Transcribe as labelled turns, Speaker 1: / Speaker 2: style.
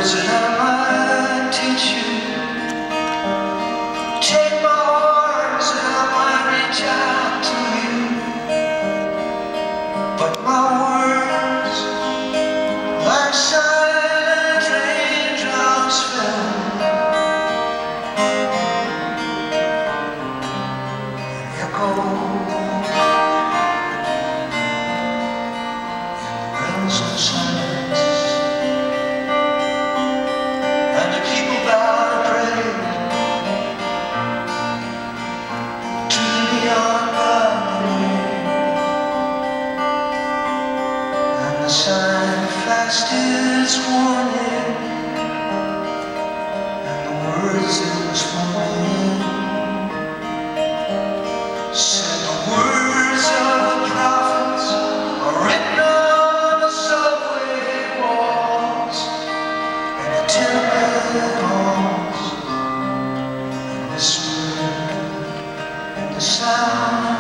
Speaker 1: words that I might teach you. Take my arms and I might reach out to you. But my words, like silent raindrops, fell and echoed in the realms of silence. The sign flashed its warning, and the words it was forming said the words of the prophets are written on the subway walls and the tenement halls, and whispered in the sound